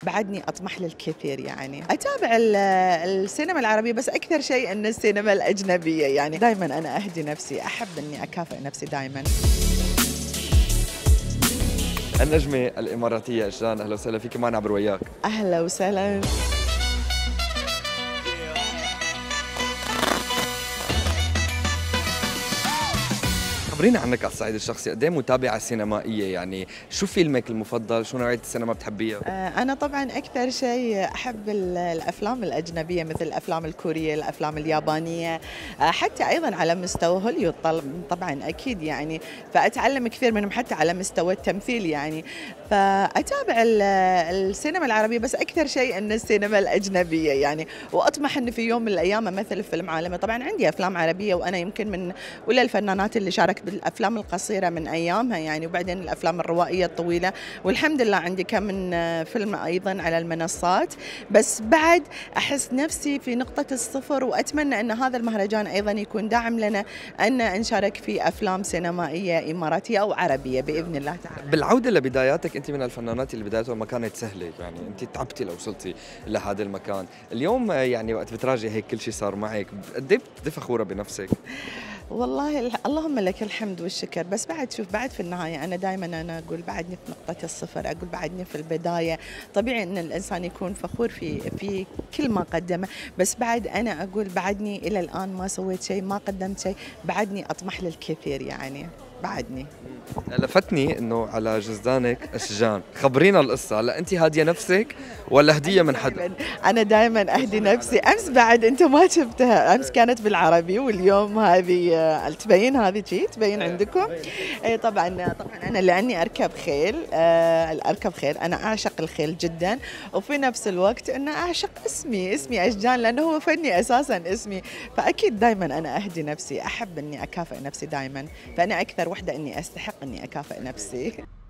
بعدني أطمح للكثير يعني. أتابع السينما العربية بس أكثر شيء أن السينما الأجنبية يعني. دائما أنا أهدي نفسي، أحب أني أكافئ نفسي دائما. النجمة الإماراتية إجدان، أهلا وسهلا فيك معنا عبر وياك. أهلا وسهلا. خبرينا عنك على الصعيد الشخصي، قد ايه متابعة سينمائية؟ يعني شو فيلمك المفضل؟ شو نوعية السينما بتحبيها؟ أنا طبعا أكثر شيء أحب الأفلام الأجنبية مثل الأفلام الكورية، الأفلام اليابانية، حتى أيضا على مستوى هوليوود طبعا أكيد يعني، فأتعلم كثير منهم حتى على مستوى التمثيل يعني. فأتابع السينما العربية بس أكثر شيء أن السينما الأجنبية يعني، وأطمح أن في يوم من الأيام أمثل فيلم عالمي. طبعا عندي أفلام عربية وأنا يمكن من أولى الفنانات اللي شاركت بالأفلام القصيرة من أيامها يعني، وبعدين الأفلام الروائية الطويلة، والحمد لله عندي كم من فيلم أيضا على المنصات. بس بعد أحس نفسي في نقطة الصفر، وأتمنى أن هذا المهرجان أيضا يكون داعم لنا أن نشارك في أفلام سينمائية إماراتية أو عربية بإذن الله تعالى. بالعودة لبداياتك، أنت من الفنانات اللي بدايتها ما كانت سهلة، يعني أنت تعبتي لو وصلتي لهذا المكان. اليوم يعني وقت بتراجعي هيك كل شيء صار معك، قد ايه بتبقي فخورة بنفسك؟ والله اللهم لك الحمد والشكر. بس بعد شوف، بعد في النهاية أنا دائما أنا أقول بعدني في نقطة الصفر، أقول بعدني في البداية. طبيعي أن الإنسان يكون فخور في كل ما قدمه، بس بعد أنا أقول بعدني إلى الآن ما سويت شيء، ما قدمت شيء، بعدني أطمح للكثير يعني. بعدني لفتني انه على جزدانك اشجان، خبرينا القصه. هلا انت هاديه نفسك ولا هديه من حدا؟ انا دائما اهدي نفسي. امس بعد انت ما شفتها، امس كانت بالعربي واليوم هذه تبين، هذه تبين عندكم. اي طبعا انا لاني اركب خيل، اركب خيل، انا اعشق الخيل جدا، وفي نفس الوقت انا اعشق اسمي اشجان لانه هو فني اساسا اسمي. فاكيد دائما انا اهدي نفسي، احب اني اكافئ نفسي دائما، فانا اكثر وحده اني استحق اني اكافئ نفسي.